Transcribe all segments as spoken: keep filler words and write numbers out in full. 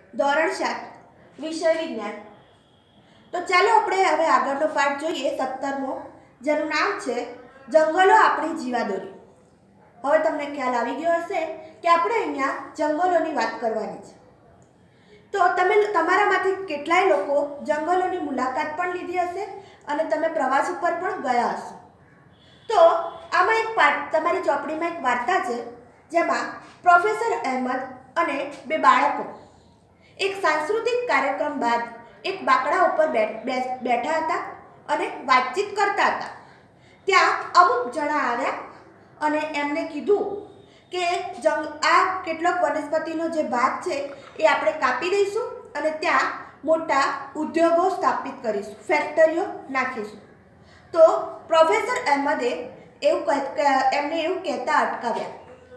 ધોરણ સાત વિષય વિજ્ઞાન। તો ચાલો આપણે હવે આગળનો પાઠ જોઈએ સત્તરમો, જેનું નામ છે જંગલો આપણી જીવાદોરી। હવે તમને ખ્યાલ આવી ગયો હશે કે આપણે અહીંયા જંગલોની વાત કરવાની છે। તો તમે તમારામાંથી કેટલાય લોકો જંગલોની મુલાકાત પણ લીધી હશે અને તમે પ્રવાસ ઉપર પણ ગયા હશો। તો આમાં એક પાઠ તમારી ચોપડીમાં એક વાર્તા છે, જેમાં પ્રોફેસર અહેમદ અને બે બાળકો એક સાંસ્કૃતિક કાર્યક્રમ બાદ એક બાકડા ઉપર બેઠા હતા અને વાતચીત કરતા હતા। ત્યાં અમુક જણા આવ્યા અને એમને કીધું કે જંગ આ કેટલોક વનસ્પતિનો જે ભાગ છે એ આપણે કાપી દઈશું અને ત્યાં મોટા ઉદ્યોગો સ્થાપિત કરીશું, ફેક્ટરીઓ નાખીશું। તો પ્રોફેસર અહેમદે એવું એમને એવું કહેતા અટકાવ્યા,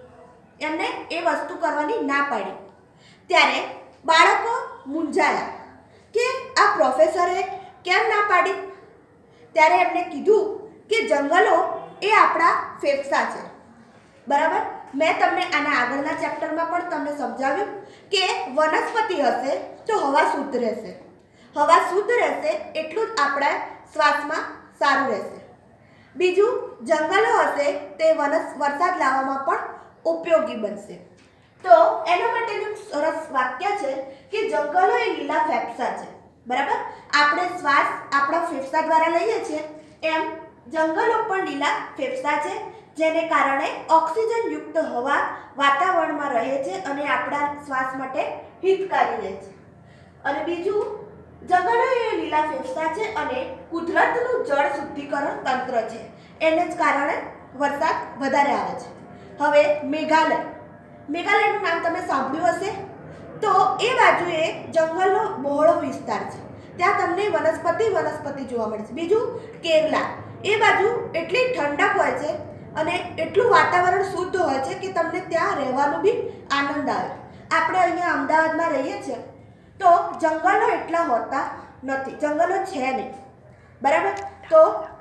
એમને એ વસ્તુ કરવાની ના પાડી। ત્યારે બાળકો મૂંઝાયા કે આ પ્રોફેસરે કેમ ના પાડી। ત્યારે એમને કીધું કે જંગલો એ આપણા ફેફસા છે, બરાબર। મેં તમને આના આગળના ચેપ્ટરમાં પણ તમને સમજાવ્યું કે વનસ્પતિ હશે તો હવા શુદ્ધ રહેશે, હવા શુદ્ધ રહેશે એટલું જ આપણા શ્વાસમાં સારું રહેશે। બીજું, જંગલો હશે તે વનસ વરસાદ લાવવામાં પણ ઉપયોગી બનશે। તો એના માટેનું સરસ વાક્ય છે કે જંગલો એ લીલા ફેફસા છે, બરાબર। આપણે શ્વાસ આપણા ફેફસા દ્વારા લઈએ છીએ, એમ જંગલો પણ લીલા ફેફસા છે, જેને કારણે ઓક્સિજન યુક્ત હવા વાતાવરણમાં રહે છે અને આપણા શ્વાસ માટે હિતકારી રહે છે। અને બીજું, જંગલો એ લીલા ફેફસા છે અને કુદરતનું જળ શુદ્ધિકરણ તંત્ર છે, એને જ કારણે વરસાદ વધારે આવે છે। હવે મેઘાલય, મેઘાલયનું નામ તમે સાંભળ્યું હશે। તો એ બાજુએ જંગલનો બહોળો વિસ્તાર છે, ત્યાં તમને વનસ્પતિ વનસ્પતિ જોવા મળે છે। બીજું, કેરલા, એ બાજુ એટલી ઠંડક હોય છે અને એટલું વાતાવરણ શુદ્ધ હોય છે કે તમને ત્યાં રહેવાનું બી આનંદ આવે। આપણે અહીંયા અમદાવાદમાં રહીએ છીએ તો જંગલો એટલા હોતા નથી, જંગલો છે નહીં, બરાબર। તો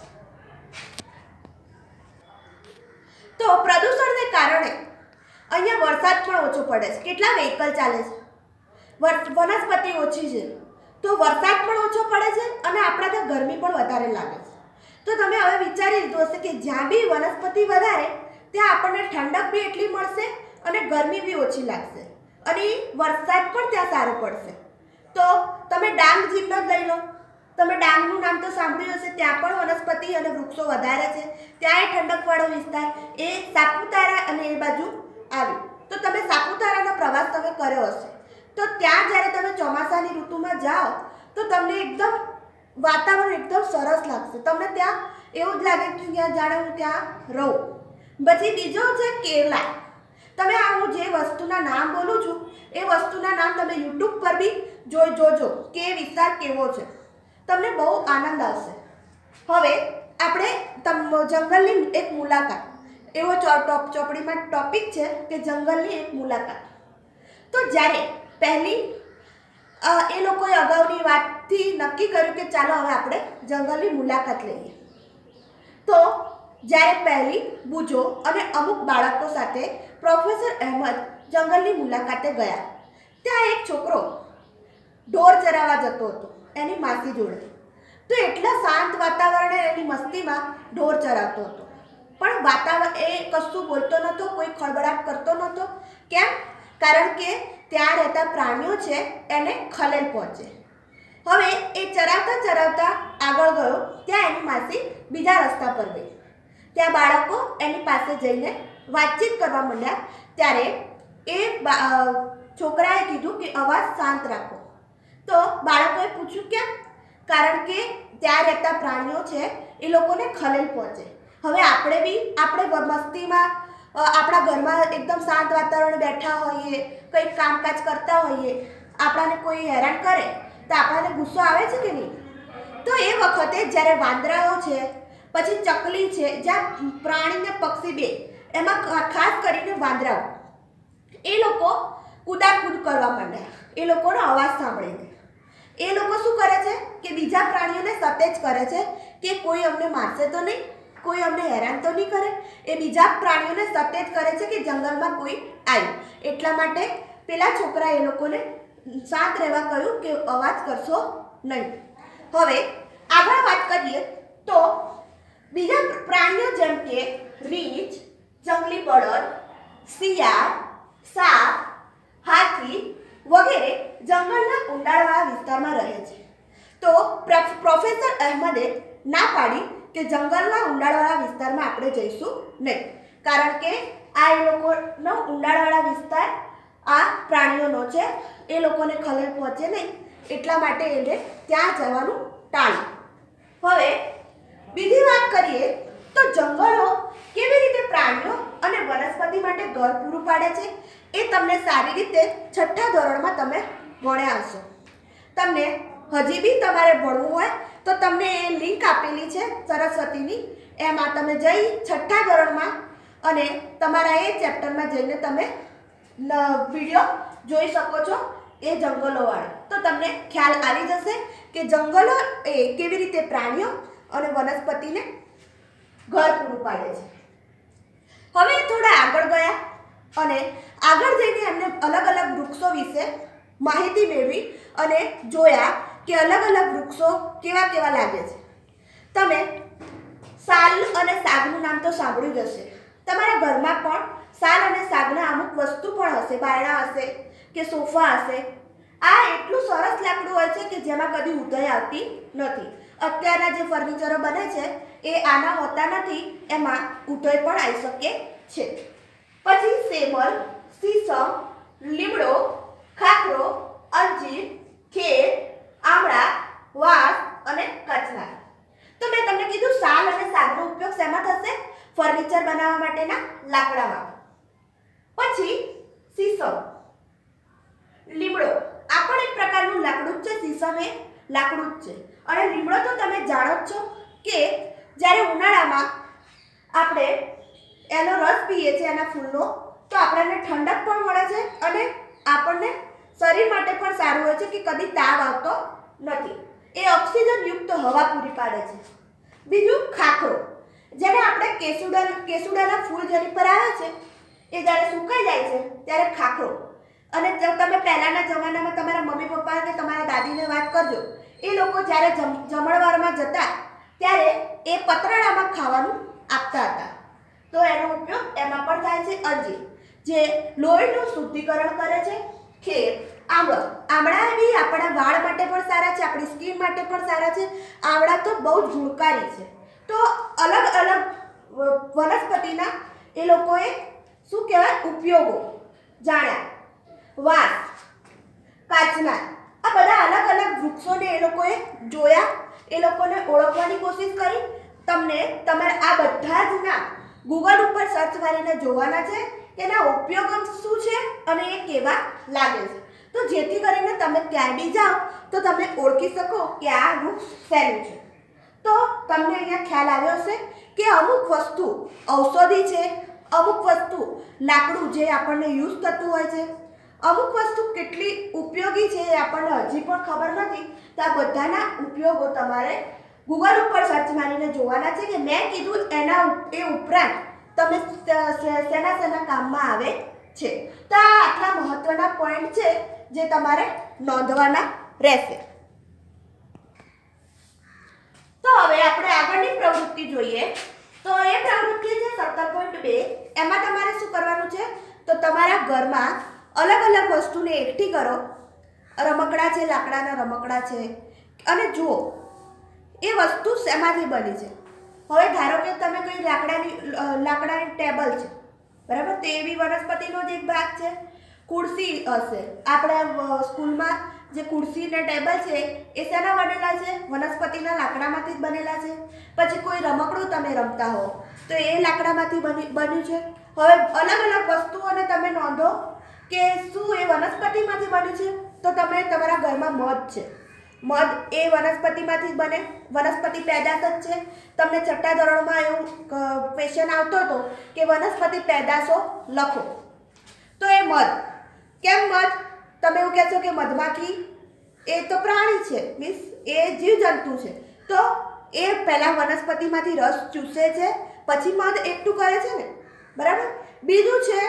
તો પ્રદૂષણને કારણે અહીંયા વરસાદ પણ ઓછો પડે છે, કેટલા વ્હીકલ ચાલે છે, વનસ્પતિ ઓછી છે તો વરસાદ પણ ઓછો પડે છે અને આપણા ત્યાં ગરમી પણ વધારે લાગે છે। તો તમે હવે વિચારી લીધું હશે કે જ્યાં બી વનસ્પતિ વધારે ત્યાં આપણને ઠંડક બી એટલી મળશે અને ગરમી બી ઓછી લાગશે અને વરસાદ પણ ત્યાં સારો પડશે। તો તમે ડાંગ જિલ્લો જ લઈ લો, તમે ડાંગનું નામ તો સાંભળ્યું હશે, ત્યાં પણ વનસ્પતિ અને વૃક્ષો વધારે છે, ત્યાં એ ઠંડકવાળો વિસ્તાર એ સાપુતારા અને એ બાજુ આવ્યું। તો તમે સાપુતારાનો પ્રવાસ તમે કર્યો હશે, તો ત્યાં જ્યારે તમે ચોમાસાની ઋતુમાં જાઓ તો તમને એકદમ વાતાવરણ એકદમ સરસ લાગશે, તમને ત્યાં એવું જ લાગે કે ત્યાં જાણે હું ત્યાં રહું। પછી બીજો છે કેરલા, તમે આ હું જે વસ્તુના નામ બોલું છું એ વસ્તુના નામ તમે યુટ્યુબ પર બી જોઈ જોજો કે એ વિસ્તાર કેવો છે, તમને બહુ આનંદ આવશે। હવે આપણે જંગલની એક મુલાકાત, એવો ચોપડીમાં ટોપિક છે કે જંગલની એક મુલાકાત। તો જ્યારે પહેલી એ લોકોએ અગાઉની વાતથી નક્કી કર્યું કે ચાલો હવે આપણે જંગલની મુલાકાત લઈએ। તો જ્યારે પહેલી બુજો અને અમુક બાળકો સાથે પ્રોફેસર અહેમદ જંગલની મુલાકાતે ગયા, ત્યાં એક છોકરો ઢોર ચરાવવા જતો હતો એની માસી જોડે। તો એટલા શાંત વાતાવરણે એની મસ્તીમાં ઢોર ચરાવતો હતો, પણ વાતાવરણ એ કશું બોલતો નહોતો, કોઈ ખળબળાટ કરતો નહોતો। કેમ? કારણ કે ત્યાં રહેતા પ્રાણીઓ છે એને ખલેલ પહોંચે। હવે એ ચરાવતા ચરાવતા આગળ ગયો, ત્યાં એની માસી બીજા રસ્તા પર ગઈ, ત્યાં બાળકો એની પાસે જઈને વાતચીત કરવા માંડ્યા। ત્યારે એ છોકરાએ કીધું કે અવાજ શાંત રાખો। તો બાળકોએ પૂછ્યું કેમ? કારણ કે ત્યાં રહેતા પ્રાણીઓ છે એ લોકોને ખલેલ પહોંચે। હવે આપણે બી આપણે મસ્તીમાં આપણા ઘરમાં એકદમ શાંત વાતાવરણ બેઠા હોઈએ, કંઈક કામકાજ કરતા હોઈએ, આપણાને કોઈ હેરાન કરે તો આપણને ગુસ્સો આવે છે કે નહીં? તો એ વખતે જ્યારે વાંદરાઓ છે, પછી ચકલી છે, જ્યાં પ્રાણી ને પક્ષી બે, એમાં ખાસ કરીને વાંદરાઓ, એ લોકો કૂદાકૂદ કરવા માંડ્યા એ લોકોનો અવાજ સાંભળીને। એ લોકો શું કરે છે કે બીજા પ્રાણીઓને સતેજ કરે છે કે કોઈ અમને મારશે તો નહીં, કોઈ અમને હેરાન તો નહીં કરે। એ બીજા પ્રાણીઓને સતેજ કરે છે કે જંગલમાં કોઈ આવ્યું, એટલા માટે પેલા છોકરા એ લોકોને શાંત રહેવા કહ્યું કે અવાજ કરશો નહીં. હવે આગળ વાત કરીએ તો બીજા પ્રાણીઓ જેમ કે રીંછ, જંગલી બળદ, શિયાળ, સાપ, હાથી વગેરે જંગલના ઊંડાણવાળા વિસ્તારમાં રહે છે. તો પ્રોફેસર અહેમદે ના પાડી કે જંગલના ઊંડાણવાળા વિસ્તારમાં આપણે જઈશું નહીં, કારણ કે આ એ લોકોનો ઊંડાણવાળા વિસ્તાર આ પ્રાણીઓનો છે, એ લોકોને ખલેલ પહોંચે નહીં, એટલા માટે એને ત્યાં જવાનું ટાળ્યું. હવે બીજી વાત કરીએ તો જંગલો કેવી રીતે પ્રાણીઓ અને વનસ્પતિ માટે ઘર પૂરું પાડે છે એ તમને સારી રીતે છઠ્ઠા ધોરણમાં તમે ભણ્યા હશો. તમને હજી બી તમારે ભણવું હોય તો તમને એ લિંક આપેલી છે સરસ્વતીની, એમાં તમે જઈ છઠ્ઠા ધોરણમાં અને તમારા એ ચેપ્ટરમાં જઈને તમે વિડીયો જોઈ શકો છો એ જંગલોવાળો. તો તમને ખ્યાલ આવી જશે કે જંગલો એ કેવી રીતે પ્રાણીઓ અને વનસ્પતિને ઘર પૂરું પાડે છે. હવે થોડા આગળ ગયા અને આગળ જઈને એમને અલગ અલગ વૃક્ષો વિશે માહિતી મેળવી અને જોયા કે અલગ અલગ વૃક્ષો કેવા કેવા લાગે છે. તમે સાલ અને સાગનું નામ તો સાંભળ્યું જ હશે. તમારા ઘરમાં પણ સાલ અને સાગના અમુક વસ્તુ પણ હશે, બાયણા હશે કે સોફા હશે. આ એટલું સરસ લાકડું હોય છે કે જેમાં કદી ઉધઈ આવતી નથી. અત્યારના જે ફર્નિચરો બને છે એ આના હોતા નથી, એમાં ઉધઈ પણ આવી શકે છે. પછી સેમલ, સીસમ, લીમડો, ખાખરો, અંજીર, ખેર, આમળા, વાંસ અને કચનાર. તો મેં તમને કીધું સાલ અને સાગનો ઉપયોગ શેમાં થશે? ફર્નિચર બનાવવા માટેના લાકડામાં. પછી સીસમ, લીમડો આ પણ એક પ્રકારનું લાકડું જ છે. સીસમ એ લાકડું જ છે. અને લીમડો તો તમે જાણો જ છો કે જ્યારે ઉનાળામાં આપણે એનો રસ પીએ છીએ એના ફૂલનો, તો આપણને ઠંડક પણ મળે છે અને આપણને શરીર માટે પણ સારું હોય છે કે કદી તાવ આવતો નથી. એ ઓક્સિજન યુક્ત હવા પૂરી પાડે છે. બીજું ખાખરો, જેને આપણે કેસુડા કેસુડાના ફૂલ જેની પર આવે છે એ જ્યારે સુકાઈ જાય છે ત્યારે ખાખરો. અને તમે પહેલાંના જમાનામાં તમારા મમ્મી પપ્પા કે તમારા દાદીને વાત કરજો, એ લોકો જ્યારે જમણવારમાં જતા ત્યારે એ પતરાળામાં ખાવાનું આપતા હતા. તો એનો ઉપયોગ એમાં પણ થાય છે. અંજીર જે લોહીનું શુદ્ધિકરણ કરે છે. ખેર, આંબળ, આમળા બી આપણા વાળ માટે પણ સારા છે, આપણી સ્કિન માટે પણ સારા છે. આમળા તો બહુ જ ગુણકારી છે. તો અલગ અલગ વનસ્પતિના એ લોકોએ શું કહેવાય ઉપયોગો જાણ્યા. વાંસ, કાચનાર આ બધા અલગ અલગ વૃક્ષોને એ લોકોએ જોયા, એ લોકોને ઓળખવાની કોશિશ કરી. તમને તમારે આ બધા જ નામ ગૂગલ ઉપર સર્ચ મારીને જોવાના છે કે એના ઉપયોગો શું છે અને એ કેવા લાગે છે. તો જેથી કરીને તમે ક્યાંય બી જાઓ તો તમે ઓળખી શકો કે આ વૃક્ષ શેનું છે. તો તમને અહીંયા ખ્યાલ આવ્યો હશે કે અમુક વસ્તુ ઔષધિ છે, અમુક વસ્તુ લાકડું જે આપણને યુઝ થતું હોય છે, અમુક વસ્તુ કેટલી ઉપયોગી છે એ આપણને હજી પણ ખબર નથી. તો આ બધાના ઉપયોગો તમારે ગૂગલ ઉપર સર્ચ મારીને જોવાના છે કે મેં કીધું એના એ ઉપરાંત તમે શેના શેના કામમાં આવે છે. તો આ આટલા મહત્વના પોઈન્ટ છે જે તમારે નોંધવાના રહેશે. તો હવે આપણે આગળની પ્રવૃત્તિ જોઈએ. તો એ પ્રવૃત્તિ છે સત્તર પોઈન્ટ બે. એમાં તમારે શું કરવાનું છે? તો તમારા ઘરમાં અલગ અલગ વસ્તુને એકઠી કરો. રમકડા છે, લાકડાના રમકડા છે, અને જુઓ એ વસ્તુ શેમાંથી બની છે. હવે ધારો કે તમે કોઈ લાકડાની લાકડાની ટેબલ છે, બરાબર, તે એવી વનસ્પતિનો જ એક ભાગ છે. ખુરશી હશે, આપણે સ્કૂલમાં જે ખુરશી ને ટેબલ છે એ શેના બનેલા છે? વનસ્પતિના લાકડામાંથી જ બનેલા છે. પછી કોઈ રમકડું તમે રમતા હો તો એ લાકડામાંથી બની બન્યું છે. હવે અલગ અલગ વસ્તુઓને તમે નોંધો કે શું એ વનસ્પતિમાંથી બન્યું છે. તો તમે તમારા ઘરમાં મધ છે, મધ એ વનસ્પતિમાંથી જ બને, વનસ્પતિ પેદાશ જ છે. તમને છઠ્ઠા ધોરણમાં એવું ક્વેશ્ચન આવતો હતો કે વનસ્પતિ પેદાશો લખો. તો એ મધ, કેમ મધ? તમે એવું કહેશો કે મધમાખી એ તો પ્રાણી છે, મીન્સ એ જીવજંતુ છે. તો એ પહેલાં વનસ્પતિમાંથી રસ ચૂસે છે, પછી મધ એકઠું કરે છે ને, બરાબર. બીજું છે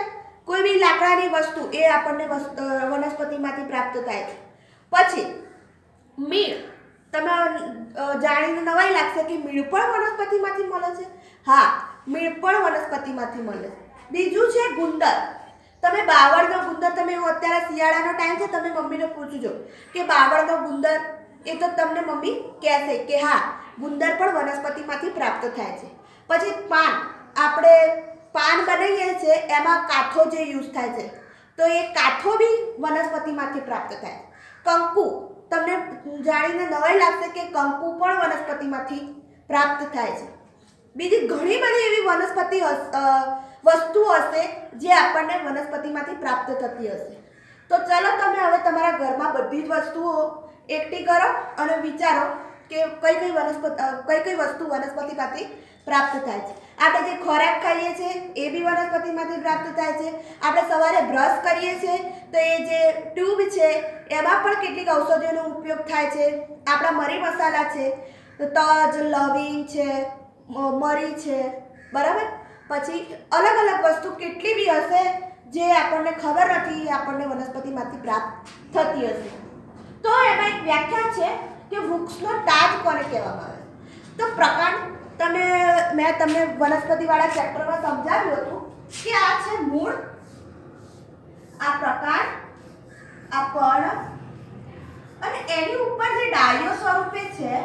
કોઈ બી લાકડાની વસ્તુ એ આપણને વનસ્પતિમાંથી પ્રાપ્ત થાય છે. પછી મીણ, તમે જાણીને નવાઈ લાગશે કે મીણ પણ વનસ્પતિમાંથી મળે છે. હા, મીણ પણ વનસ્પતિમાંથી મળે છે. બીજું છે ગુંદર. તમે બાવળનો ગુંદર, તમે અત્યારે શિયાળાનો ટાઈમ છે, તમે મમ્મીને પૂછજો કે બાવળનો ગુંદર, એ તો તમને મમ્મી કહેશે કે હા, ગુંદર પણ વનસ્પતિમાંથી પ્રાપ્ત થાય છે. પછી પાન, આપણે પાન બનાવીએ છીએ એમાં કાથો જે યુઝ થાય છે, તો એ કાથો બી વનસ્પતિમાંથી પ્રાપ્ત થાય. કંકુ, તમને જાણીને નવાઈ લાગશે કે કંકુ પણ વનસ્પતિમાંથી પ્રાપ્ત થાય છે. બીજી ઘણી બધી એવી વનસ્પતિ વસ્તુ હશે જે આપણને વનસ્પતિમાંથી પ્રાપ્ત થતી હશે. તો ચલો તમે હવે તમારા ઘરમાં બધી જ વસ્તુઓ એકઠી કરો અને વિચારો કે કઈ કઈ વનસ્પતિ કઈ કઈ વસ્તુ વનસ્પતિમાંથી પ્રાપ્ત થાય છે. આપણે જે ખોરાક ખાઈએ છીએ એ બી વનસ્પતિમાંથી પ્રાપ્ત થાય છે. આપણે સવારે બ્રશ કરીએ છીએ તો એ જે ટ્યુબ છે એમાં પણ કેટલીક ઔષધિઓનો ઉપયોગ થાય છે. આપણા મરી મસાલા છે, તજ, લવિંગ છે, મરી છે, બરાબર. પછી અલગ અલગ વસ્તુ કેટલી બી હશે જે આપણને ખબર નથી, આપણને વનસ્પતિમાંથી પ્રાપ્ત થતી હશે. તો એમાં એક વ્યાખ્યા છે કે વૃક્ષનો તાજ કોને કહેવામાં આવે છે. તો પ્રકાંડ, તમે મેં તમને વનસ્પતિવાળા ચેપ્ટરમાં સમજાવ્યું હતું કે આ છે મૂળ, આ પ્રકાંડ, આ પર્ણ, અને એની ઉપર જે ડાળીઓ સ્વરૂપે છે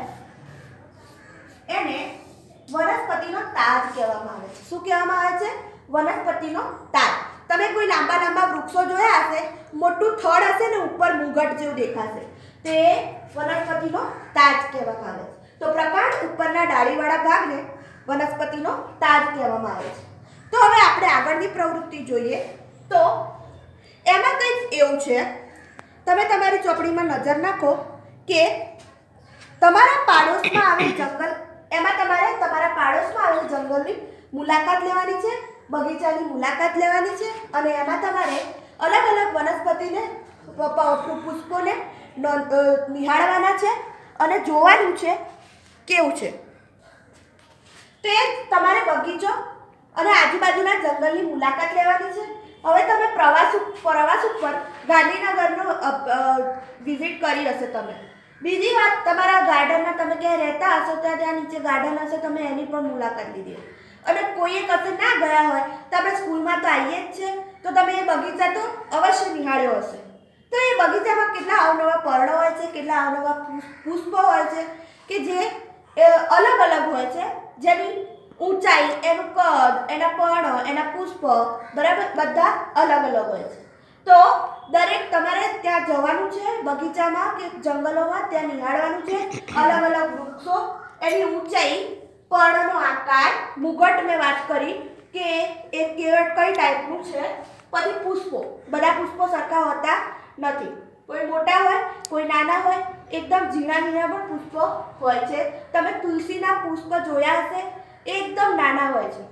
એને વનસ્પતિનો તાજ કહેવામાં આવે છે. શું કહેવામાં આવે છે? વનસ્પતિનો તાજ. તમે કોઈ લાંબા લાંબા વૃક્ષો જોયા હશે, મોટું થડ હશે ને ઉપર મુગટ જેવું દેખાશે, તે વનસ્પતિનો તાજ કહેવામાં આવે છે. તો પ્રકાંડ, ઉપરના ડાળીવાળા ભાગને વનસ્પતિનો તાજ કહેવામાં આવે છે. તો હવે આપણે આગળની પ્રવૃત્તિ જોઈએ. તો એમાં કંઈક એવું છે, તમે તમારી ચોપડીમાં નજર નાખો કે તમારા પાડોશમાં આવેલ જંગલ, એમાં તમારે તમારા પાડોશમાં આવેલ જંગલની મુલાકાત લેવાની છે, બગીચાની મુલાકાત લેવાની છે, અને એમાં તમારે અલગ અલગ વનસ્પતિને, પુષ્પોને નિહાળવાના છે અને જોવાનું છે કેવું છે. તો એ તમારે બગીચો અને આજુબાજુના જંગલની મુલાકાત લેવાની છે. હવે તમે પ્રવાસ પ્રવાસ ઉપર ગાંધીનગરનો વિઝિટ કરી હશે તમે. બીજી વાત, તમારા ગાર્ડનમાં તમે ક્યાંય રહેતા હશો ત્યાં ત્યાં નીચે ગાર્ડન હશે, તમે એની પણ મુલાકાત લીધી. અને કોઈએ કશે ના ગયા હોય તો આપણે સ્કૂલમાં તો આવીએ જ છે, તો તમે એ બગીચા તો અવશ્ય નિહાળ્યો હશે. તો એ બગીચામાં કેટલા અવનવા પર્ણો હોય છે, કેટલા અવનવા પુષ્પો હોય છે કે જે અલગ અલગ હોય છે, જેની ઊંચાઈ, એનું કદ, એના પર્ણો, એના પુષ્પ, બરાબર, બધા અલગ અલગ હોય છે. તો દરેક તમારે ત્યાં જવાનું છે બગીચામાં કે જંગલોમાં, ત્યાં નિહાળવાનું છે અલગ અલગ વૃક્ષો, એની ઊંચાઈ, પર્ણનો આકાર, મુગટ મેં વાત કરી કે એ કેવળ કઈ ટાઈપનું છે. પછી પુષ્પો, બધા પુષ્પો સરખા હોતા નથી, કોઈ મોટા હોય, કોઈ નાના હોય, એકદમ ઝીણા ઝીણા પણ પુષ્પો હોય છે. તમે તુલસીના પુષ્પ જોયા હશે, એકદમ નાના હોય છે.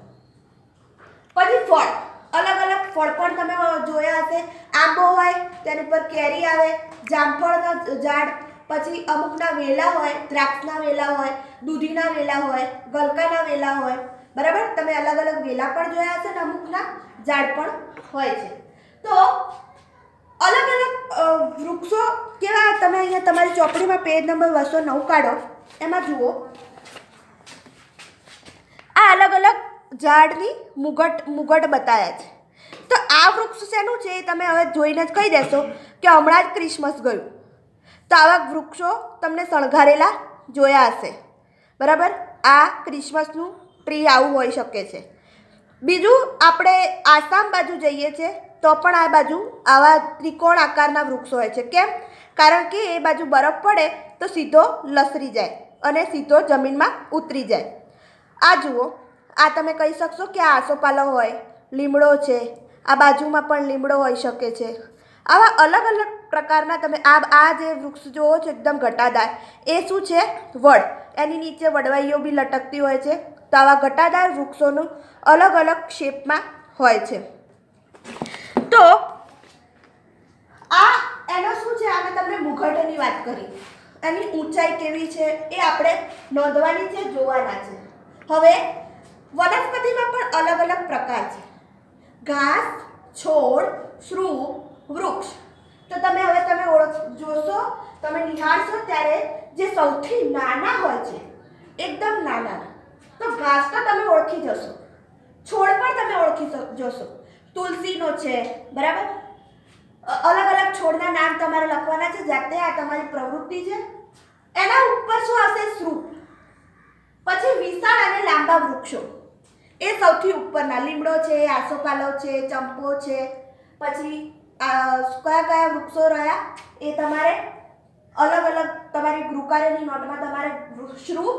પછી ફળ, અલગ અલગ ફળ પણ તમે જોયા હશે. આંબો હોય તેની પર કેરી આવે, જામફળના ઝાડ, પછી અમુકના વેલા હોય, દ્રાક્ષના વેલા હોય, દૂધીના વેલા હોય, ગલકાના વેલા હોય, બરાબર. તમે અલગ અલગ વેલા પણ જોયા હશે ને અમુકના ઝાડ પણ હોય છે. તો અલગ અલગ વૃક્ષો કેવા, તમે અહીંયા તમારી ચોપડીમાં પેજ નંબર બસો નવ કાઢો, એમાં જુઓ આ અલગ અલગ ઝાડની મુગટ મુગટ બતાવ્યા છે. તો આ વૃક્ષ શેનું છે એ તમે હવે જોઈને જ કહી દેશો કે હમણાં જ ક્રિસમસ ગયું, તો આવા વૃક્ષો તમને શણગારેલા જોયા હશે, બરાબર. આ ક્રિસમસનું ટ્રી આવું હોઈ શકે છે. બીજું, આપણે આસામ બાજુ જઈએ છીએ તો પણ આ બાજુ આવા ત્રિકોણ આકારના વૃક્ષો હોય છે. કેમ? કારણ કે એ બાજુ બરફ પડે તો સીધો લસરી જાય અને સીધો જમીનમાં ઉતરી જાય. આ જુઓ, આ તમે કહી શકશો કે આ આસોપાલવ હોય, લીમડો છે, આ બાજુમાં પણ લીમડો હોઈ શકે છે. આવા અલગ અલગ પ્રકારના તમે આ આ જે વૃક્ષ જોવો છો એકદમ ઘટાદાર, એ શું છે? વડ. એની નીચે વડવાઈઓ બી લટકતી હોય છે. તો આવા ઘટાદાર વૃક્ષોનું અલગ અલગ શેપમાં હોય છે. તો આ એનો શું છે, અમે તમને મુગટની વાત કરી, એની ઊંચાઈ કેવી છે એ આપણે નોંધવાની છે, જોવાના છે. હવે વનસ્પતિમાં પણ અલગ અલગ પ્રકાર છે. ઘાસ, છોડ, શ્રુપ, વૃક્ષ. તો તમે હવે તમે ઓળખ જોશો, તમે નિહાળશો ત્યારે જે સૌથી નાના હોય છે, એકદમ નાના, તો ઘાસ તો તમે ઓળખી જશો, છોડ પણ તમે ઓળખી જશો. તુલસીનો છે, બરાબર. અલગ અલગ છોડના નામ તમારે લખવાના છે જાતે, આ તમારી પ્રવૃત્તિ છે. એના ઉપર શું હશે? શ્રુપ. પછી વિશાળ અને લાંબા વૃક્ષો, એ સૌથી ઉપરના, લીમડો છે, આસોપાલવ છે, ચંપો છે. પછી કયા કયા વૃક્ષો રહ્યા એ તમારે અલગ અલગ તમારી ગુરુકાર્યની નોટમાં તમારે શ્રુપ,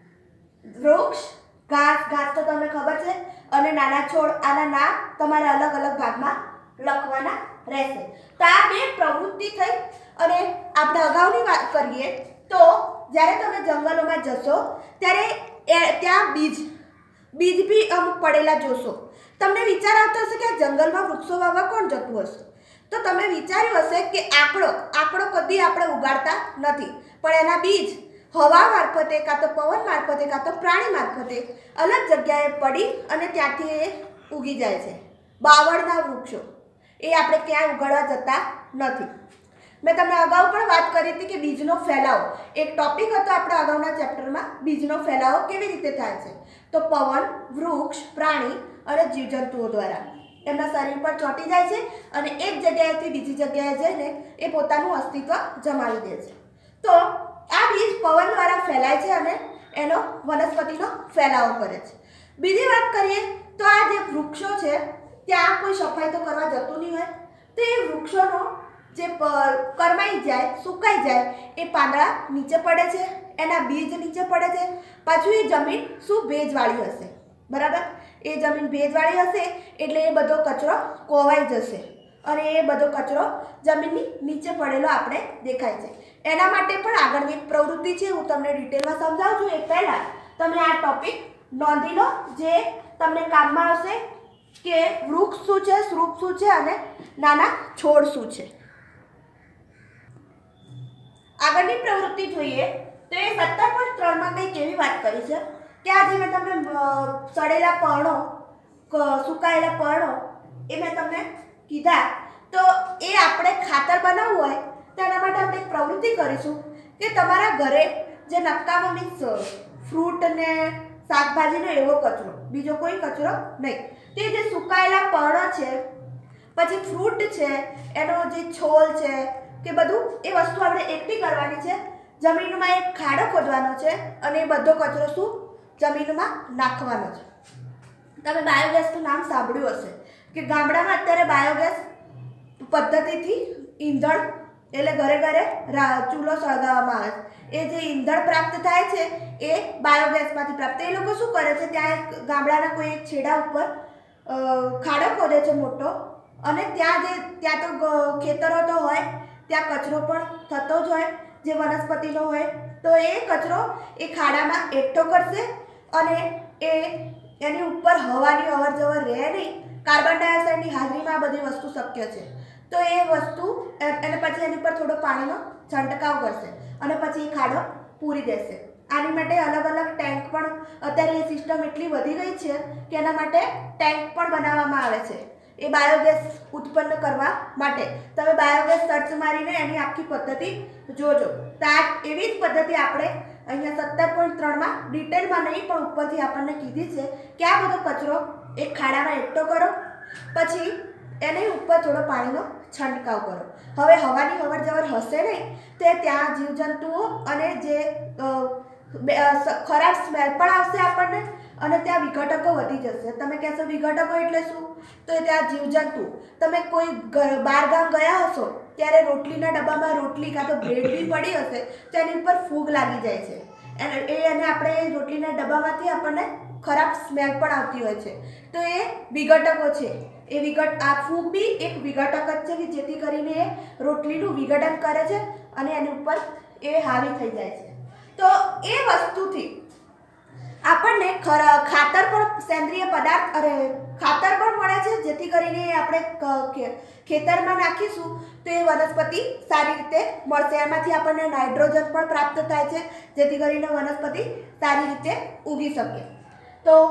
વૃક્ષ, ઘાસ, ઘાસ તો તમને ખબર છે, અને નાના છોડ, આના નામ તમારે અલગ અલગ ભાગમાં લખવાના રહેશે. તો આ બે પ્રવૃત્તિ થઈ. અને આપણે અગાઉની વાત કરીએ તો જ્યારે તમે જંગલોમાં જશો ત્યારે ત્યાં બીજ બીજ બી અમુક પડેલા જોશો. તમને વિચાર આવતો હશે કે આ જંગલમાં વૃક્ષો વાવવા કોણ જતું હશે? તો તમે વિચાર્યું હશે કે આંકડો આંકડો કદી આપણે ઉગાડતા નથી, પણ એના બીજ હવા મારફતે કાં તો પવન મારફતે કાં તો પ્રાણી મારફતે અલગ જગ્યાએ પડી અને ત્યાંથી એ ઉગી જાય છે. બાવળના વૃક્ષો એ આપણે ક્યાંય ઉગાડવા જતા નથી. મેં તમને અગાઉ પણ વાત કરી હતી કે બીજનો ફેલાવો એક ટોપિક હતો આપણા અગાઉના ચેપ્ટરમાં. બીજનો ફેલાવો કેવી રીતે થાય છે? તો પવન, વૃક્ષ, પ્રાણી અને જીવજંતુઓ દ્વારા એમના શરીર પર ચોંટી જાય છે અને એક જગ્યાએથી બીજી જગ્યાએ જઈને એ પોતાનું અસ્તિત્વ જમાવી દે છે. તો આ બીજ પવન દ્વારા ફેલાય છે અને એનો વનસ્પતિનો ફેલાવો કરે છે. બીજી વાત કરીએ તો આ જે વૃક્ષો છે ત્યાં કોઈ સફાઈ તો કરવા જતું નહીં હોય, તો એ વૃક્ષોનો જે કરમાઈ જાય, સુકાઈ જાય, એ પાંદડા નીચે પડે છે, એના બીજ નીચે પડે છે. પાછું એ જમીન શું ભેજવાળી હશે, બરાબર. એ જમીન ભેજવાળી હશે એટલે એ બધો કચરો કોવાઈ જશે અને એ બધો કચરો જમીનની નીચે પડેલો આપણે દેખાય છે. એના માટે પણ આગળની એક પ્રવૃત્તિ છે, હું તમને ડિટેલમાં સમજાવું છું. એ પહેલાં તમે આ ટોપિક નોંધી લો જે તમને કામમાં આવશે કે વૃક્ષ શું છે, શ્રુપ શું છે અને નાના છોડ શું છે. આગળની પ્રવૃત્તિ જોઈએ તો એ સત્તર પોઈન્ટ ત્રણમાં કંઈક એવી વાત કરી છે કે આજે મેં તમને સડેલા પર્ણો, સુકાયેલા પર્ણો એ મેં તમને કીધા, તો એ આપણે ખાતર બનાવવું હોય તો એના માટે આપણે એક પ્રવૃત્તિ કરીશું કે તમારા ઘરે જે નકામો મીન્સ ફ્રૂટ ને શાકભાજીનો એવો કચરો, બીજો કોઈ કચરો નહીં, તે જે સુકાયેલા પર્ણો છે, પછી ફ્રૂટ છે, એનો જે છોલ છે કે બધું એ વસ્તુ આપણે એકઠી કરવાની છે. જમીનમાં એક ખાડો ખોદવાનો છે અને એ બધો કચરો શું જમીનમાં નાખવાનો છે. તમે બાયોગેસનું નામ સાંભળ્યું હશે કે ગામડામાં અત્યારે બાયોગેસ પદ્ધતિથી ઈંધણ એટલે ઘરે ઘરે ચૂલો સળગાવવામાં આવે છે. એ જે ઈંધણ પ્રાપ્ત થાય છે એ બાયોગેસમાંથી પ્રાપ્ત. એ લોકો શું કરે છે, ત્યાં ગામડાના કોઈ એક છેડા ઉપર ખાડો ખોદે છે મોટો, અને ત્યાં જે ત્યાં તો ખેતરો તો હોય, ત્યાં કચરો પણ થતો જ હોય જે વનસ્પતિનો હોય, તો એ કચરો એ ખાડામાં એકઠો કરશે અને એ એની ઉપર હવાની અવર જવર રહે નહીં, કાર્બન ડાયોક્સાઇડની હાજરીમાં આ બધી વસ્તુ શક્ય છે. તો એ વસ્તુ અને પછી એની પર થોડો પાણીનો છંટકાવ કરશે અને પછી એ ખાડો પૂરી દેશે. આની માટે અલગ અલગ ટેન્ક પણ અત્યારે એ સિસ્ટમ એટલી વધી ગઈ છે કે એના માટે ટેન્ક પણ બનાવવામાં આવે છે એ બાયોગેસ ઉત્પન્ન કરવા માટે. તમે બાયોગેસ સર્ચ મારીને એની આખી પદ્ધતિ જોજો. તો આ એવી જ પદ્ધતિ આપણે અહીંયા સત્તર પોઈન્ટ ત્રણમાં ડિટેલમાં નહીં પણ ઉપરથી આપણને કીધી છે કે આ બધો કચરો એક ખાડામાં એકઠો કરો, પછી એની ઉપર થોડો પાણીનો છંટકાવ કરો. હવે હવાની અવર જવર હશે નહીં તે ત્યાં જીવજંતુઓ અને જે ખરાબ સ્મેલ પણ આવશે આપણને અને ત્યાં વિઘટકો વધી જશે. તમે કહેશો વિઘટકો એટલે શું? તો ત્યાં જીવજંતુ, તમે કોઈ બહાર ગામ ગયા હશો ત્યારે રોટલીના ડબ્બામાં રોટલી કાં તો બ્રેડ બી પડી હશે તો એની ઉપર ફૂગ લાગી જાય છે અને એ અને આપણે રોટલીના ડબ્બામાંથી આપણને ખરાબ સ્મેલ પણ આવતી હોય છે. તો એ વિઘટકો છે. એ વિઘટ આ ફૂગ બી એક વિઘટક જ છે કે જેથી કરીને એ રોટલીનું વિઘટન કરે છે અને એની ઉપર એ હાવી થઈ જાય છે. તો એ વસ્તુથી આપણને ખાતર પણ સેન્દ્રિય પદાર્થ અરે ખાતર પણ મળે છે, જેથી કરીને આપણે ખેતરમાં નાખીશું તો એ વનસ્પતિ સારી રીતે મળશે. એમાંથી આપણને નાઇટ્રોજન પણ પ્રાપ્ત થાય છે જેથી કરીને વનસ્પતિ સારી રીતે ઉગી શકે. તો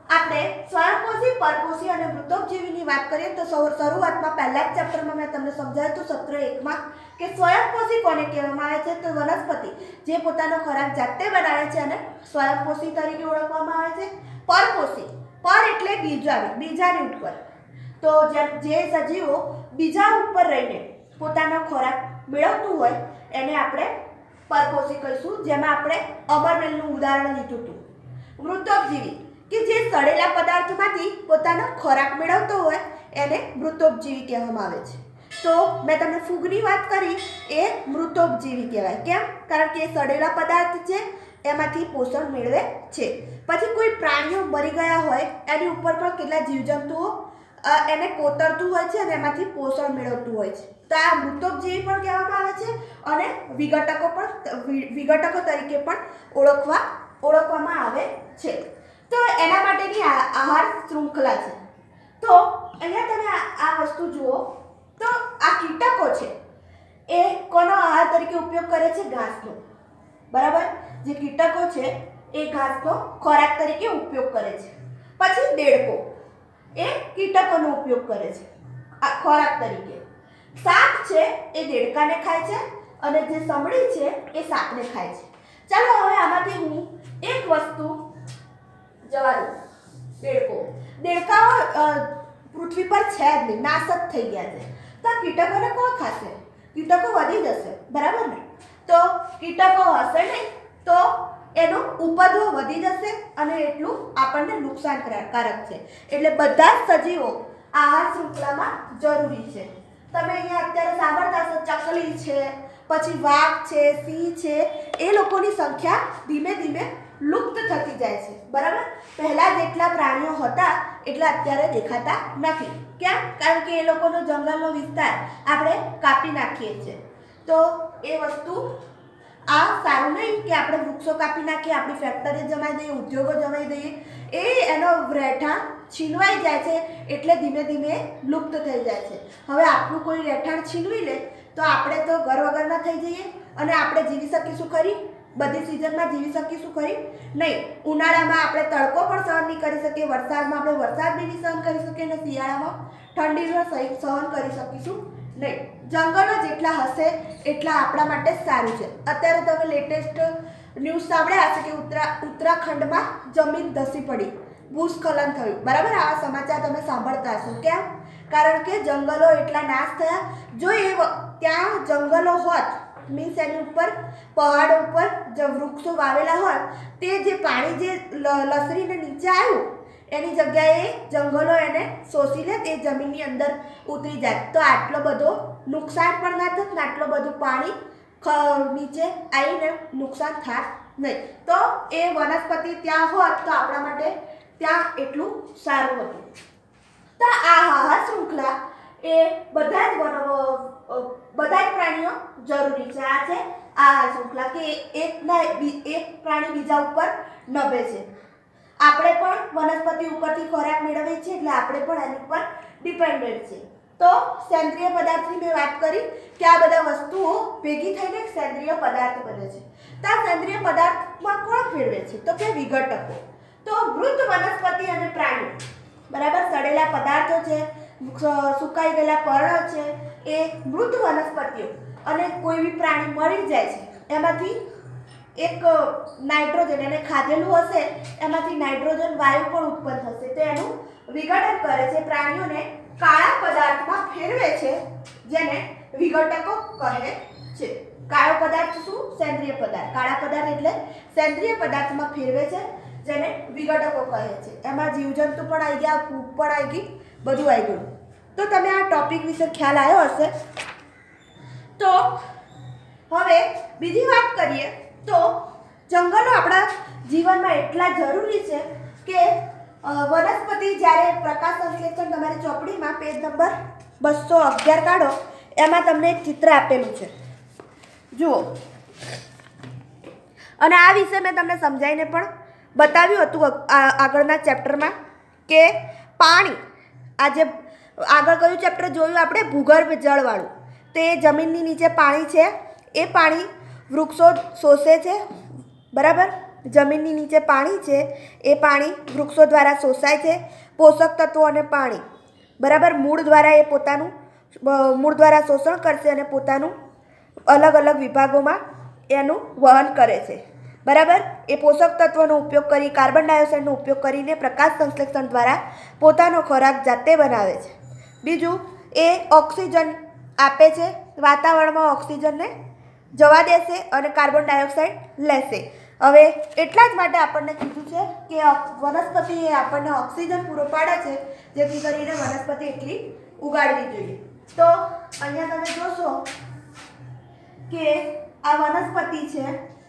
આપણે સ્વયંપોષી, પરપોષી અને મૃતોપજીવીની વાત કરીએ તો શરૂઆતમાં પહેલા જ ચેપ્ટરમાં મેં તમને સમજાવ્યું હતું સત્ર એકમાં કે સ્વયંપોષી કોને કહેવામાં આવે છે તો વનસ્પતિ જે પોતાનો ખોરાક જાતે બનાવે છે અને સ્વયંપોષી તરીકે ઓળખવામાં આવે છે. પરપોષી, પર એટલે બીજા બીજાની ઉપર, તો જેમ જે સજીવો બીજા ઉપર રહીને પોતાનો ખોરાક મેળવતું હોય એને આપણે પરપોષી કહીશું, જેમાં આપણે અમરવેલનું ઉદાહરણ લીધું હતું. મૃતોપજીવી કે જે સડેલા પદાર્થમાંથી પોતાનો ખોરાક મેળવતો હોય એને મૃતોપજીવી કહેવામાં આવે છે. તો મેં તમને ફૂગની વાત કરી, એ મૃતોપજીવી કહેવાય. કેમ? કારણ કે એ સડેલા પદાર્થ છે એમાંથી પોષણ મેળવે છે. પછી કોઈ પ્રાણીઓ મરી ગયા હોય એની ઉપર પણ કેટલા જીવજંતુઓ એને કોતરતું હોય છે અને એમાંથી પોષણ મેળવતું હોય છે. તો આ મૃતોપજીવી પણ કહેવામાં આવે છે અને વિઘટકો પણ વિઘટકો તરીકે પણ ઓળખવા ઓળખવામાં આવે છે. તો એના માટેની આહાર શૃંખલા છે. તો અહીંયા તમે આ વસ્તુ જુઓ તો આ કીટકો છે એ કોનો આહાર તરીકે ઉપયોગ કરે છે? ઘાસનો. બરાબર? જે કીટકો છે એ ઘાસનો ખોરાક તરીકે ઉપયોગ કરે છે. પછી દેડકો એ કીટકોનો ઉપયોગ કરે છે આ ખોરાક તરીકે. સાપ છે એ દેડકાને ખાય છે અને જે સમડી છે એ સાપને ખાય છે. ચાલો હવે આમાંથી હું એક વસ્તુ જવા દઉં. દેડકો દેડકાઓ પૃથ્વી પર છે જ નહીં, નાશ જ થઈ ગયા છે. તો કીટકોને કોણ ખાશે? કીટકો વધી જશે. બરાબર ને? તો કીટકો હશે નહીં તો એનો ઉપદ્રવ વધી જશે અને એટલું આપણને નુકસાનકારક છે. એટલે બધા જ સજીવો આહાર શૃંખલામાં જરૂરી છે. તમે અહીંયા અત્યારે સાંભળતા હશો ચકલી છે, પછી વાઘ છે, સિંહ છે, એ લોકોની સંખ્યા ધીમે ધીમે લુપ્ત થતી જાય છે. બરાબર? પહેલા જેટલા પ્રાણીઓ હતા એટલા અત્યારે દેખાતા નથી. કેમ? કારણ કે એ લોકોનો જંગલનો વિસ્તાર આપણે કાપી નાખીએ છીએ. તો એ વસ્તુ આ સારું નહીં કે આપણે વૃક્ષો કાપી નાખીએ, આપણી ફેક્ટરી જમાઈ દઈએ, ઉદ્યોગો જમાઈ દઈએ, એ એનો રહેઠાણ છીનવાઈ જાય છે એટલે ધીમે ધીમે લુપ્ત થઈ જાય છે. હવે આપણું કોઈ રહેઠાણ છીનવી લે તો આપણે તો ઘર વગરના થઈ જઈએ અને આપણે જીવી શકીશું ખરી? બધી સિઝનમાં જીવી શકીશું ખરી? નહીં. ઉનાળામાં આપણે તડકો પણ સહન નહીં કરી શકીએ, વરસાદમાં આપણે વરસાદ બી નહીં સહન કરી શકીએ અને શિયાળામાં ઠંડી સહન કરી શકીશું નહીં. જંગલો જેટલા હશે એટલા આપણા માટે સારું છે. અત્યારે તમે લેટેસ્ટ ન્યૂઝ સાંભળ્યા હશે કે ઉત્તરા ઉત્તરાખંડમાં જમીન ધસી પડી, ભૂસ્ખલન થયું. બરાબર? આવા સમાચાર તમે સાંભળતા હશો. કેમ? કારણ કે જંગલો એટલા નાશ થયા. જો એ ત્યાં જંગલો હોત, મીન્સ એની ઉપર પહાડો ઉપર જે વૃક્ષો વાવેલા હોત, તે જે પાણી જે લસરીને નીચે આવ્યું એની જગ્યાએ જંગલો એને શોષી લે, તે જમીનની અંદર ઉતરી જાય તો આટલો બધો નુકસાન પણ ના થત ને આટલું બધું પાણી નીચે આવીને નુકસાન થાત નહીં. તો એ વનસ્પતિ ત્યાં હોત તો આપણા માટે ત્યાં એટલું સારું હતું. તો આ આહાર શૃંખલા એ બધા જ બધા જ પ્રાણીઓ જરૂરી છે. આ છે આહાર શૃંખલા કે એકના એક પ્રાણી બીજા ઉપર નભે છે. આપણે પણ વનસ્પતિ ઉપરથી ખોરાક મેળવીએ છીએ એટલે આપણે પણ એની ઉપર ડિપેન્ડન્ટ છે. તો સેન્દ્રિય પદાર્થની મેં વાત કરી કે આ બધા વસ્તુઓ ભેગી થઈને એક સેન્દ્રિય પદાર્થ બને છે. તો આ સેન્દ્રિય પદાર્થમાં કોણ ફેરવે છે? તો કે વિઘટકો. તો મૃત વનસ્પતિ અને પ્રાણીઓ, બરાબર, સડેલા પદાર્થો છે, સુકાઈ ગયેલા પર્ણો છે, એ મૃત વનસ્પતિઓ અને કોઈ બી પ્રાણી મરી જાય છે એમાંથી એક નાઇટ્રોજન એને ખાધેલું હશે એમાંથી નાઇટ્રોજન વાયુ પણ ઉત્પન્ન થશે. તો એનું વિઘટન કરે છે, પ્રાણીઓને કાળા પદાર્થમાં ફેરવે છે જેને વિઘટકો કહે છે. કાળો પદાર્થ શું? સેન્દ્રિય પદાર્થ. કાળા પદાર્થ એટલે સેન્દ્રિય પદાર્થમાં ફેરવે છે જેને વિઘટકો કહે છે. એમાં જીવજંતુ પણ આવી ગયા, ફૂગ પણ આવી ગઈ, બધું આવી ગયું. તો તમે આ ટોપિક વિશે ખ્યાલ આવ્યો હશે. તો હવે બીજી વાત કરીએ તો જંગલો આપણા જીવનમાં એટલા જરૂરી છે કે વનસ્પતિ જ્યારે પ્રકાશ સંશ્લેષણ તમારી ચોપડીમાં પેજ નંબર બસો અગિયાર કાઢો એમાં તમને એક ચિત્ર આપેલું છે, જુઓ. અને આ વિશે મેં તમને સમજાવીને પણ બતાવ્યું હતું આગળના ચેપ્ટરમાં કે પાણી, આજે આગળ કયું ચેપ્ટર જોયું આપણે? ભૂગર્ભ જળવાળું. તે જમીનની નીચે પાણી છે, એ પાણી વૃક્ષો શોષે છે, બરાબર, જમીનની નીચે પાણી છે એ પાણી વૃક્ષો દ્વારા શોષાય છે, પોષક તત્વો અને પાણી બરાબર મૂળ દ્વારા એ પોતાનું મૂળ દ્વારા શોષણ કરશે અને પોતાનું અલગ અલગ વિભાગોમાં એનું વહન કરે છે બરાબર। એ પોષક તત્વોનો ઉપયોગ કરી કાર્બન ડાયોક્સાઇડનો ઉપયોગ કરીને પ્રકાશ સંશ્લેષણ દ્વારા પોતાનો ખોરાક જાતે બનાવે છે। બીજું એ ઓક્સિજન આપે છે, વાતાવરણમાં ઓક્સિજનને જવા દેશે અને કાર્બન ડાયોક્સાઇડ લેશે। હવે એટલા જ માટે આપણને કીધું છે કે વનસ્પતિ એ આપણને ઓક્સિજન પૂરો પાડે છે, જેથી કરીને વનસ્પતિ એટલી ઉગાડવી જોઈએ। તો અહીંયા તમે જોશો કે આ વનસ્પતિ છે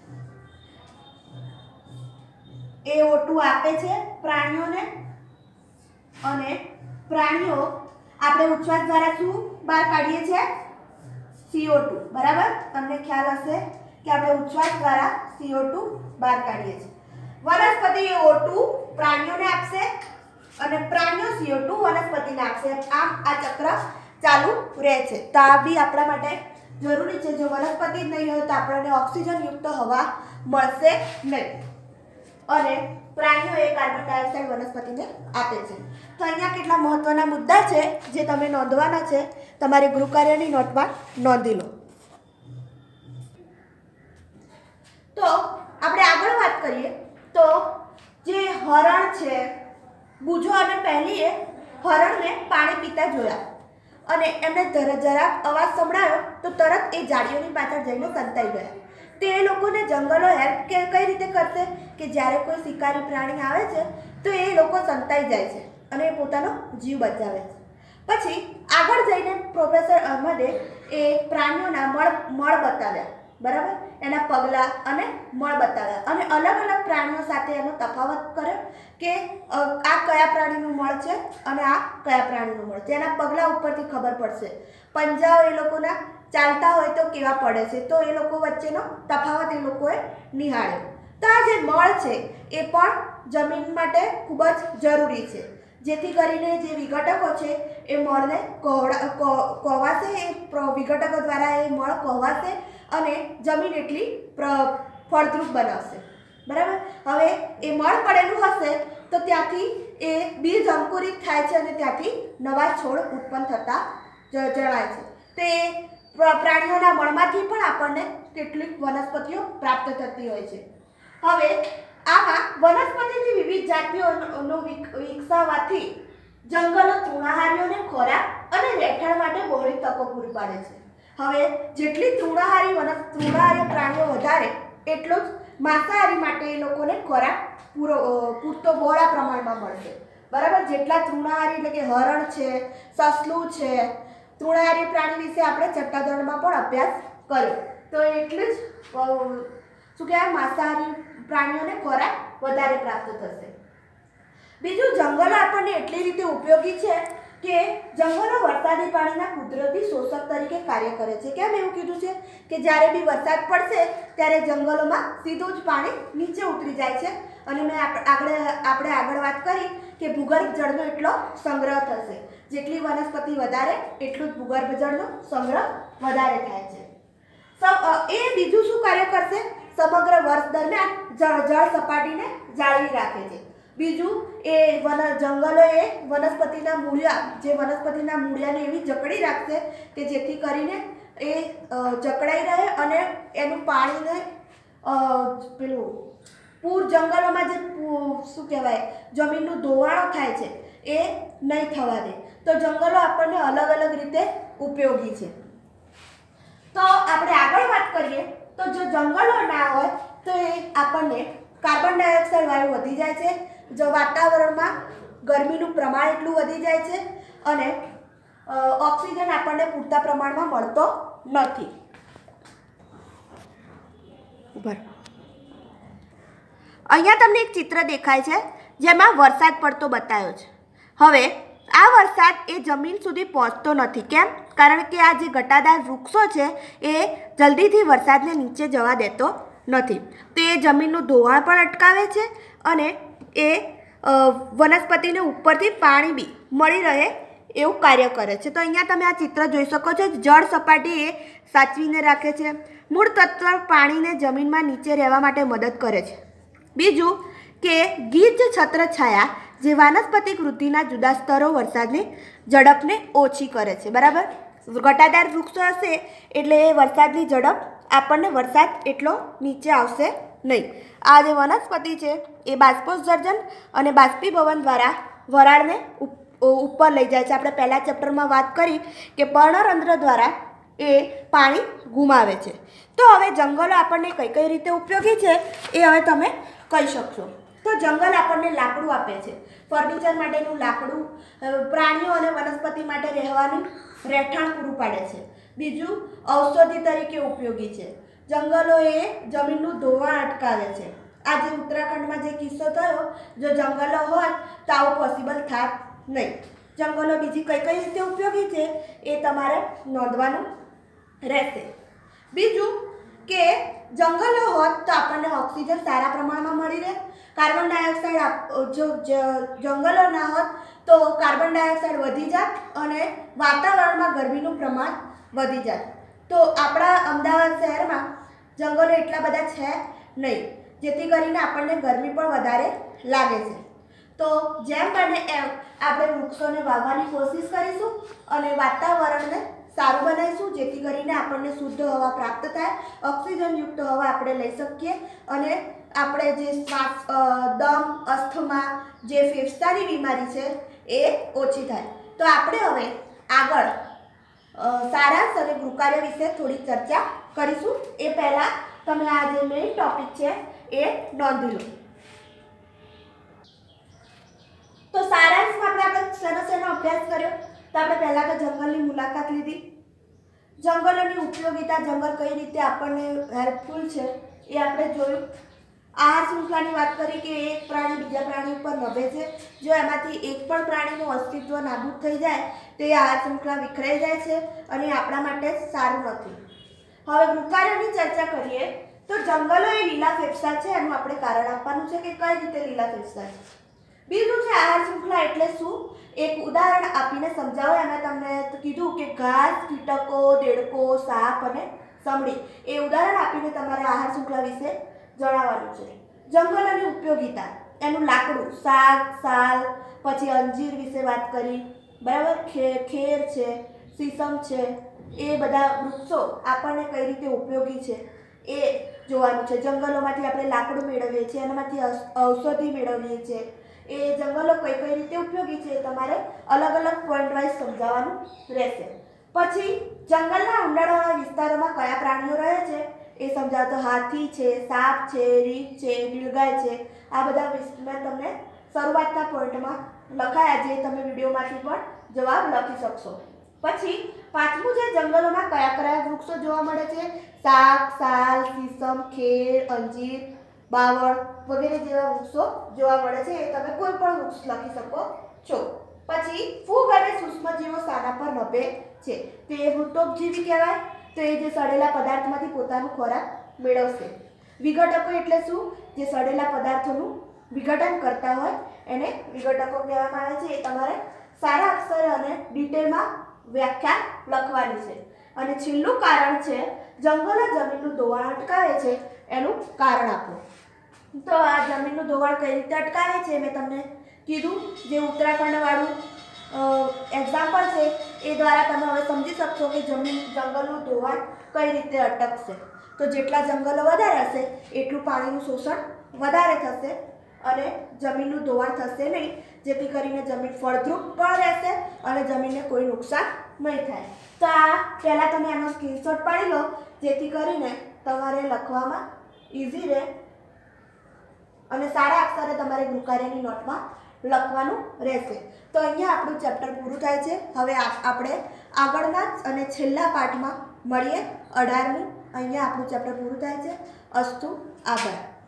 એ ઓ ટુ આપે છે પ્રાણીઓને, અને પ્રાણીઓ આપણે ઉચ્છ્વાસ દ્વારા શું બહાર કાઢીએ છીએ? સી ઓ ટુ બરાબર। તમને ખ્યાલ હશે કે આપણે ઉચ્છ્વાસ દ્વારા સી ઓ ટુ બહાર કાઢીએ છીએ। વનસ્પતિ એ ઓ ટુ પ્રાણીઓને આપશે અને પ્રાણીઓ સી ઓ ટુ વનસ્પતિને આપશે, આમ આ ચક્ર ચાલુ રહે છે। તો આ બી આપણા માટે જરૂરી છે। જો વનસ્પતિ જ નહીં હોય તો આપણને ઓક્સિજન યુક્ત હવા મળશે નહીં, અને પ્રાણીઓ એ કાર્બન ડાયોક્સાઇડ વનસ્પતિને આપે છે। તો અહીંયા કેટલા મહત્વના મુદ્દા છે જે તમે નોંધવાના છે, તમારી ગૃહકાર્યની નોટમાં નોંધી લો। તો આપણે આગળ વાત કરીએ તો જે હરણ છે, બુજો અને પહેલીએ હરણને પાણી પીતા જોયા અને એમને જરાક અવાજ સંભળાયો તો તરત એ ઝાડીઓની પાછળ જઈને સંતાઈ ગયા। તે એ લોકોને જંગલો હેલ્પ કે કઈ રીતે કરશે કે જ્યારે કોઈ શિકારી પ્રાણી આવે છે તો એ લોકો સંતાઈ જાય છે અને એ પોતાનો જીવ બચાવે છે। પછી આગળ જઈને પ્રોફેસર અહમદે એ પ્રાણીઓના મળ મળ બતાવ્યા બરાબર, એના પગલાં અને મળ બતાવ્યા અને અલગ અલગ પ્રાણીઓ સાથે એનો તફાવત કર્યો કે આ કયા પ્રાણીનું મળ છે અને આ કયા પ્રાણીનું મળ છે। એના પગલાં ઉપરથી ખબર પડશે, પંજાઓ એ લોકોના ચાલતા હોય તો કેવા પડે છે, તો એ લોકો વચ્ચેનો તફાવત એ લોકોએ નિહાળ્યો। તો આ જે મળ છે એ પણ જમીન માટે ખૂબ જ જરૂરી છે, જેથી કરીને જે વિઘટકો છે એ મળને કહેવાશે, એ વિઘટકો દ્વારા એ મળ કહેવાશે અને જમીન એટલી ફળદ્રુપ બનાવશે બરાબર। હવે એ મળ પડેલું હશે તો ત્યાંથી એ બીજ અંકુરિત થાય છે અને ત્યાંથી નવા છોડ ઉત્પન્ન થતા જણાય છે। તે પ્રાણીઓના મળમાંથી પણ આપણને કેટલીક વનસ્પતિઓ પ્રાપ્ત થતી હોય છે। હવે આમાં વનસ્પતિની વિવિધ જાતિઓનો વિકસાવવાથી જંગલો તૃણાહારીઓને ખોરાક અને રહેઠાણ માટે બહોળી તકો પૂરી પાડે છે। હવે જેટલી તૃણાહારી વન તૃણાહારી પ્રાણીઓ વધારે એટલું જ માંસાહારી માટે એ લોકોને ખોરાક પૂરો પૂરતો બહોળા પ્રમાણમાં મળશે બરાબર। જેટલા તૃણાહારી એટલે કે હરણ છે, સસલું છે, તૃણાહારી પ્રાણી વિશે આપણે છઠ્ઠા ધોરણમાં પણ અભ્યાસ કર્યો, તો એટલું જ શું કહેવાય માંસાહારી પ્રાણીઓને ખોરાક વધારે પ્રાપ્ત થશે। બીજું, જંગલો આપણને એટલી રીતે ઉપયોગી છે કે જંગલો વરસાદી પાણીના કુદરતી શોષક તરીકે કાર્ય કરે છે। કેમ એવું કીધું છે કે જ્યારે બી વરસાદ પડશે ત્યારે જંગલોમાં સીધું જ પાણી નીચે ઉતરી જાય છે અને મેં આગળ આપણે આગળ વાત કરી કે ભૂગર્ભ જળનો એટલો સંગ્રહ થશે, જેટલી વનસ્પતિ વધારે એટલું જ ભૂગર્ભ જળનો સંગ્રહ વધારે થાય છે। એ બીજું શું કાર્ય કરશે? સમગ્ર વર્ષ દરમિયાન જળ જળ સપાટીને જાળવી રાખે છે। બીજું, એ વન જંગલો એ વનસ્પતિના મૂળિયા જે વનસ્પતિના મૂળિયાને એવી જકડી રાખશે કે જેથી કરીને એ જકડાઈ રહે અને એનું પાણીને પેલું પૂર જંગલોમાં જે શું કહેવાય જમીનનું ધોવાણો થાય છે એ નહીં થવા દે। તો જંગલો આપણને અલગ અલગ રીતે ઉપયોગી છે। તો આપણે આગળ વાત કરીએ તો જો જંગલો ના હોય તો એ આપણને કાર્બન ડાયોક્સાઇડ વાયુ વધી જાય છે, જો વાતાવરણમાં ગરમીનું પ્રમાણ એટલું વધી જાય છે અને ઓક્સિજન આપણને પૂરતા પ્રમાણમાં મળતો નથી। ઉપર અહીંયા તમને એક ચિત્ર દેખાય છે જેમાં વરસાદ પડતો બતાવ્યો છે। હવે આ વરસાદ એ જમીન સુધી પહોંચતો નથી, કેમ? કારણ કે આ જે ઘટાદાર વૃક્ષો છે એ જલ્દીથી વરસાદને નીચે જવા દેતો નથી, તો એ જમીનનું ધોવાણ પણ અટકાવે છે અને એ વનસ્પતિને ઉપરથી પાણી બી મળી રહે એવું કાર્ય કરે છે। તો અહીંયા તમે આ ચિત્ર જોઈ શકો છો, જળ સપાટી એ સાચવીને રાખે છે, મૂળ તત્વ પાણીને જમીનમાં નીચે રહેવા માટે મદદ કરે છે બીજું કે ગીચ છત્રછાયા જે વાનસ્પતિક વૃદ્ધિના જુદા સ્તરો વરસાદની ઝડપને ઓછી કરે છે. બરાબર, ઘટાદાર વૃક્ષો હશે એટલે એ વરસાદની ઝડપ આપણને વરસાદ એટલો નીચે આવશે નહીં. આ જે વનસ્પતિ છે એ બાષ્પોત્સર્જન અને બાષ્પીભવન દ્વારા વરાળને ઉપર લઈ જાય છે. આપણે પહેલા ચેપ્ટરમાં વાત કરી કે પર્ણરંધ્ર દ્વારા એ પાણી ગુમાવે છે. તો હવે જંગલો આપણને કઈ કઈ રીતે ઉપયોગી છે એ હવે તમે કહી શકશો. તો જંગલ આપણને લાકડું આપે છે, ફર્નિચર માટેનું લાકડું, પ્રાણીઓ અને વનસ્પતિ માટે રહેવાનું રહેઠાણ પૂરું પાડે છે. બીજું, ઔષધિ તરીકે ઉપયોગી છે. જંગલો એ જમીનનું ધોવાણ અટકાવે છે. આજે ઉત્તરાખંડમાં જે કિસ્સો થયો, જો જંગલો હોત તો આવું પોસિબલ થાત નહીં. જંગલો બીજી કઈ કઈ રીતે ઉપયોગી છે એ તમારે નોંધવાનું રહેશે. બીજું કે જંગલો હોત તો આપણને ઓક્સિજન સારા પ્રમાણમાં મળી રહે. કાર્બન ડાયોક્સાઇડ જો જંગલો ના હોત તો કાર્બન ડાયોક્સાઇડ વધી જાત અને વાતાવરણમાં ગરમીનું પ્રમાણ વધી જાત. તો આપણા અમદાવાદ શહેરમાં જંગલો એટલા બધા છે નહીં, જેથી કરીને આપણને ગરમી પણ વધારે લાગે છે. તો જેમ બને એમ આપણે વૃક્ષોને વાવવાની કોશિશ કરીશું અને વાતાવરણને સારું બનાવીશું, જેથી કરીને આપણને શુદ્ધ હવા પ્રાપ્ત થાય, ઓક્સિજનયુક્ત હવા આપણે લઈ શકીએ અને આપણે જે શ્વાસ દમ, અસ્થમા, જે ફેફસાની બીમારી છે એ ઓછી થાય. તો આપણે હવે આગળ સારાંશ અને ગૃહકાર્ય વિશે થોડી ચર્ચા કરીશું. એ પહેલાં તમે આ જે મેઇન ટોપિક છે એ નોંધી લો. તો સારાંશમાં આપણે આપણે શેનો શેનો અભ્યાસ કર્યો? તો આપણે પહેલાં તો જંગલની મુલાકાત લીધી, જંગલોની ઉપયોગિતા, જંગલ કઈ રીતે આપણને હેલ્પફુલ છે એ આપણે જોયું. આહાર શૃંખલાની વાત કરી કે એક પ્રાણી બીજા પ્રાણી ઉપર નભે છે. જો એમાંથી એક પણ પ્રાણીનું અસ્તિત્વ નાબૂદ થઈ જાય તો એ આહાર શૃંખલા વિખરાઈ જાય છે અને આપણા માટે સારું નથી. હવે વૃક્ષારોપણની ચર્ચા કરીએ તો જંગલો એ લીલા ફેફસા છે. એનું આપણે કારણ આપવાનું છે કે કઈ રીતે લીલા ફેફસા છે. બીજું છે આહાર શૃંખલા એટલે શું, એક ઉદાહરણ આપીને સમજાવો. એમાં તમને કીધું કે ઘાસ, કીટકો, દેડકો, સાપ અને સમડી, એ ઉદાહરણ આપીને તમારે આહાર શૃંખલા વિશે જણાવવાનું છે. જંગલોની ઉપયોગિતા, એનું લાકડું, શાક, સાલ, પછી અંજીર વિશે વાત કરી, બરાબર, ખેર ખેર છે, સીસમ છે, એ બધા વૃક્ષો આપણને કઈ રીતે ઉપયોગી છે એ જોવાનું છે. જંગલોમાંથી આપણે લાકડું મેળવીએ છીએ, એનામાંથી ઔષધિ મેળવીએ છીએ. એ જંગલો કઈ કઈ રીતે ઉપયોગી છે તમારે અલગ અલગ પોઈન્ટ વાઇઝ સમજાવવાનું રહેશે. પછી જંગલના ઊંડાણવાળા વિસ્તારોમાં કયા પ્રાણીઓ રહે છે એ સમજાવતો. હાથી છે, સાપ છે, રીંછ છે, નીલગાય છે, આ બધા મેં તમને શરૂઆતના પોઈન્ટમાં લખાયા, જે તમે વિડીયોમાંથી પણ જવાબ લખી શકશો. પછી પાંચમું છે જંગલોમાં કયા કયા વૃક્ષો જોવા મળે છે? શાક, સાલ, સીસમ, ખેર, અંજીર, બાવળ વગેરે જેવા વૃક્ષો જોવા મળે છે. એ તમે કોઈ પણ વૃક્ષ લખી શકો છો. પછી ફૂગ અને સૂક્ષ્મજીવો શાના પર નભે છે? તે વૃત્તોપજીવી કહેવાય. તો એ જે સડેલા પદાર્થમાંથી પોતાનું ખોરાક મેળવશે. વિઘટકો એટલે શું? જે સડેલા પદાર્થોનું વિઘટન કરતા હોય એને વિઘટકો કહેવામાં આવે છે. એ તમારે સારા અક્ષરે અને ડિટેલમાં વ્યાખ્યા લખવાની છે. અને છેલ્લું કારણ છે જંગલો જમીનનું ધોવાણ અટકાવે છે, એનું કારણ આપો. તો આ જમીનનું ધોવાણ કઈ રીતે અટકાવે છે મેં તમને કીધું. જે ઉત્તરાખંડ વાળું એક્ઝામ્પલ છે એ દ્વારા તમે હવે સમજી શકશો કે જમીન જંગલનું ધોવાણ કઈ રીતે અટકશે. તો જેટલા જંગલો વધારે હશે એટલું પાણીનું શોષણ વધારે થશે અને જમીનનું ધોવાણ થશે નહીં, જેથી કરીને જમીન ફળદ્રુપ પણ રહેશે અને જમીનને કોઈ નુકસાન નહીં થાય. તો આ પહેલાં તમે આનો સ્ક્રીનશોટ પાડી લો, જેથી કરીને તમારે લખવામાં ઇઝી રહે અને સારા અક્ષરે તમારે ગૃહકાર્યની નોટમાં લખવાનું રહેશે. તો અહીંયા આપણું ચેપ્ટર પૂરું થાય છે. હવે આપણે આગળના અને છેલ્લા પાઠમાં મળીએ, અઢારમું. અહીંયા આપણું ચેપ્ટર પૂરું થાય છે. અસ્તુ, આભાર.